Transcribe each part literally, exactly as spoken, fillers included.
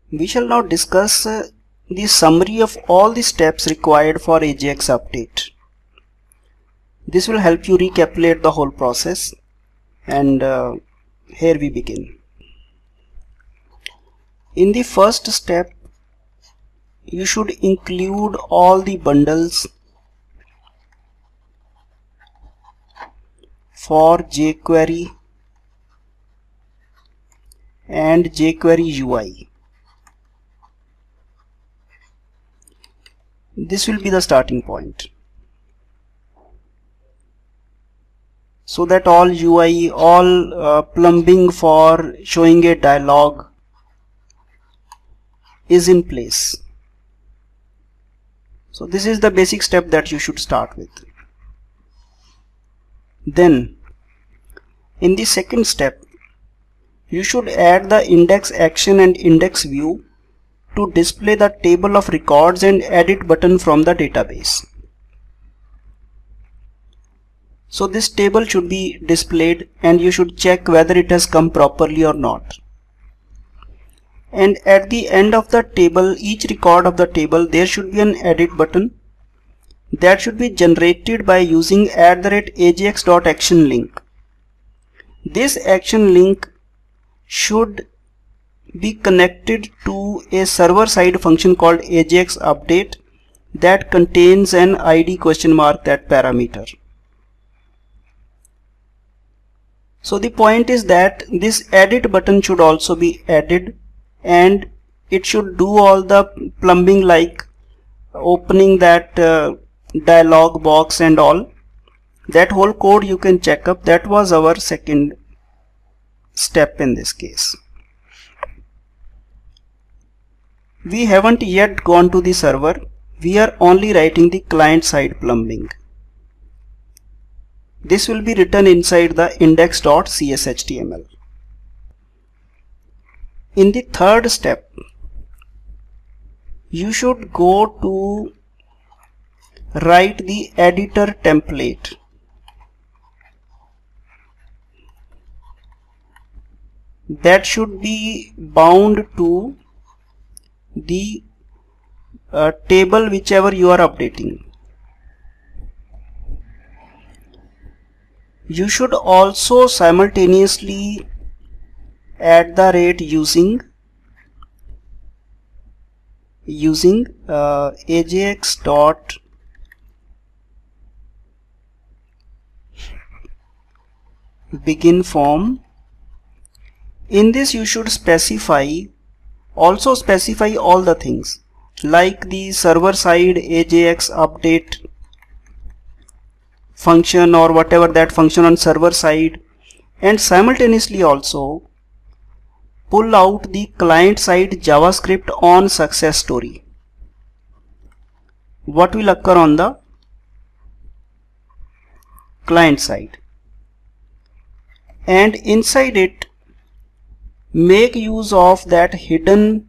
We shall now discuss uh, the summary of all the steps required for Ajax update. This will help you recapitulate the whole process, and uh, here we begin. In the first step, you should include all the bundles for jQuery and jQuery U I. This will be the starting point, so that all U I, all uh, plumbing for showing a dialog is in place. So this is the basic step that you should start with. Then in the second step, you should add the index action and index view to display the table of records and edit button from the database. So this table should be displayed and you should check whether it has come properly or not. And at the end of the table, each record of the table, there should be an edit button that should be generated by using at the rate ajax.action link. This action link should be connected to a server-side function called Ajax update that contains an I D question mark, that parameter. So the point is that this edit button should also be added, and it should do all the plumbing like opening that uh, dialog box and all. That whole code you can check up. That was our second step in this case. We haven't yet gone to the server. We are only writing the client side plumbing. This will be written inside the index.cshtml. In the third step, you should go to write the editor template. That should be bound to the uh, table whichever you are updating. You should also simultaneously at the rate using using uh, ajax dot begin form. In this you should specify also specify all the things like the server side Ajax update function or whatever that function on server side, and simultaneously also pull out the client side JavaScript on success story. What will occur on the client side, and inside it make use of that hidden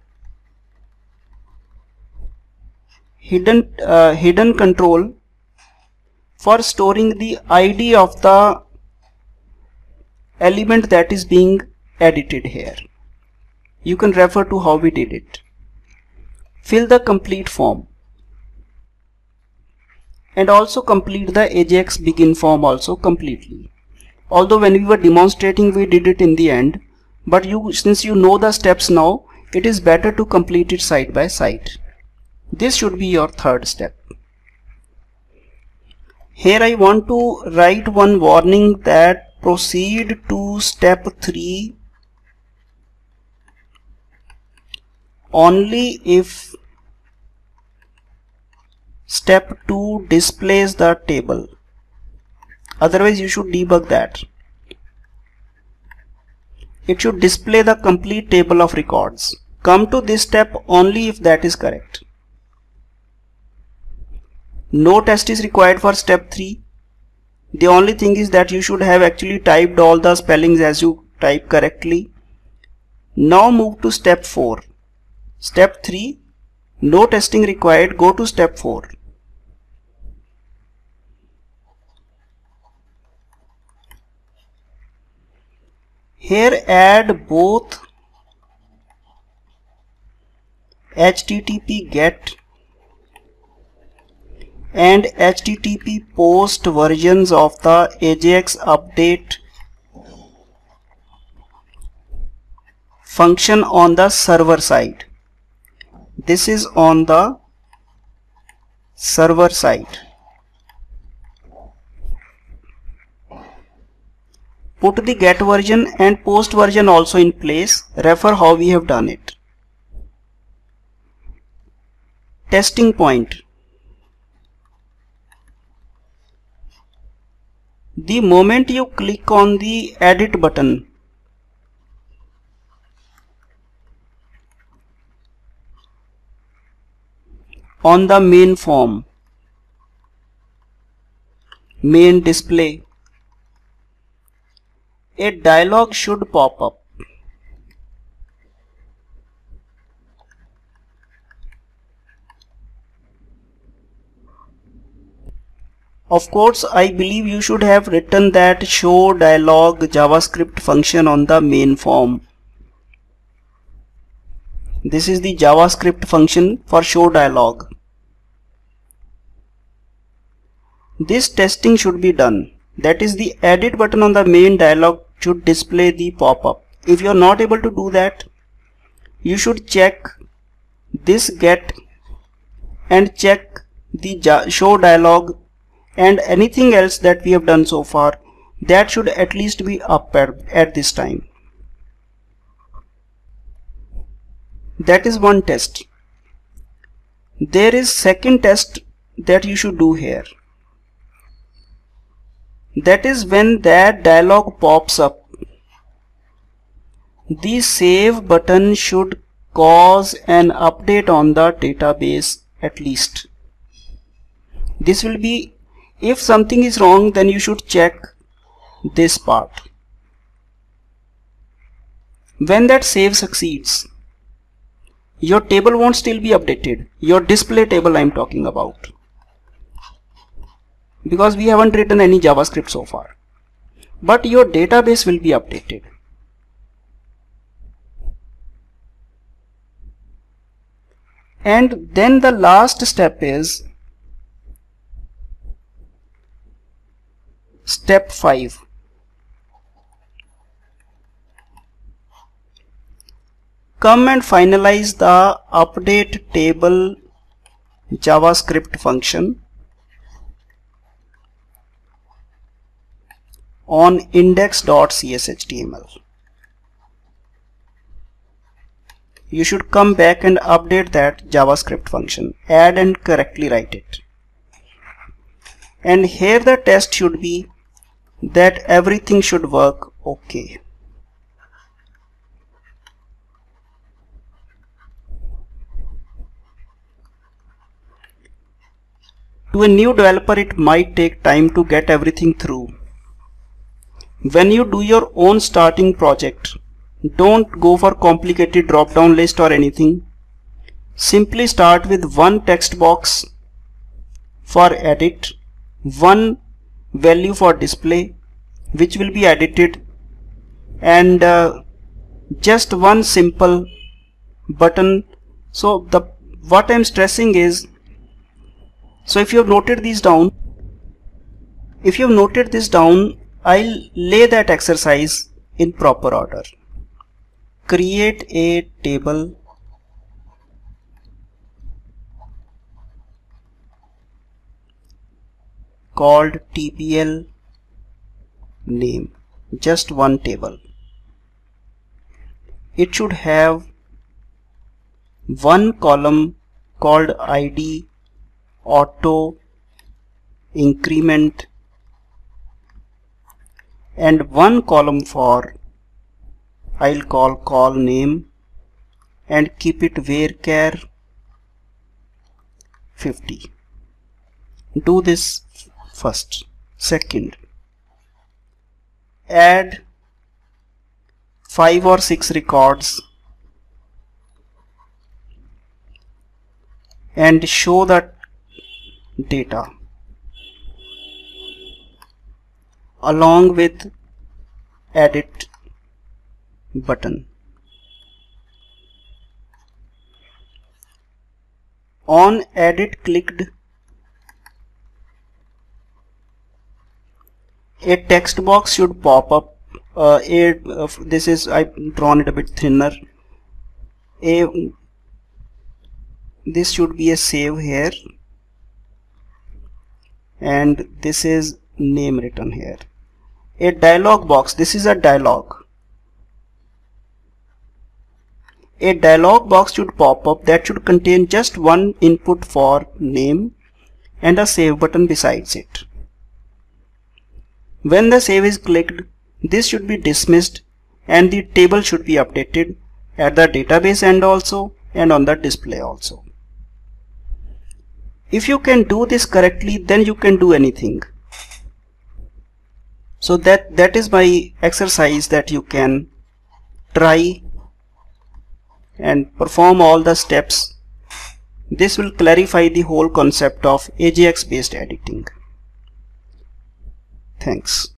hidden uh, hidden control for storing the I D of the element that is being edited here. You can refer to how we did it. Fill the complete form and also complete the Ajax begin form also completely. Although when we were demonstrating we did it in the end, but you since you know the steps now, it is better to complete it side by side. This should be your third step. Here I want to write one warning that proceed to step three only if step two displays the table. Otherwise you should debug that. It should display the complete table of records. Come to this step only if that is correct. No test is required for step three. The only thing is that you should have actually typed all the spellings as you type correctly. Now move to step four. Step three, no testing required. Go to step four. Here add both H T T P get and H T T P post versions of the Ajax update function on the server side. This is on the server side. Put the get version and post version also in place. Refer how we have done it. Testing point. The moment you click on the edit button, on the main form, main display, a dialog should pop up. Of course, I believe you should have written that show dialog JavaScript function on the main form. This is the JavaScript function for show dialog. This testing should be done. That is, the edit button on the main dialog should display the pop-up. If you are not able to do that, you should check this get and check the show dialog and anything else that we have done so far. That should at least be up at this time. That is one test. There is second test that you should do here. That is, when that dialog pops up, the save button should cause an update on the database at least. This will be, if something is wrong, then you should check this part. When that save succeeds, your table won't still be updated. Your display table I am talking about, because we haven't written any JavaScript so far, but your database will be updated. And then the last step is step five. Come and finalize the update table JavaScript function on index.cshtml. You should come back and update that JavaScript function, add and correctly write it. And here the test should be that everything should work okay. To a new developer, it might take time to get everything through. When you do your own starting project, don't go for complicated drop-down list or anything. Simply start with one text box for edit, one value for display which will be edited, and uh, just one simple button. So the what I'm stressing is, so if you have noted these down, if you have noted this down, I'll lay that exercise in proper order. Create a table called T B L name, just one table. It should have one column called I D, auto, increment, and one column for, I'll call call name, and keep it varchar fifty. Do this first. Second, add five or six records and show the data along with edit button. On edit clicked, a text box should pop up. Uh, a, uh, this is, I've drawn it a bit thinner. A, this should be a save here, and this is name written here. A dialog box, this is a dialog. A dialog box should pop up that should contain just one input for name and a save button besides it. When the save is clicked, this should be dismissed and the table should be updated at the database end also and on the display also. If you can do this correctly, then you can do anything. So that, that is my exercise that you can try and perform all the steps. This will clarify the whole concept of Ajax based editing. Thanks.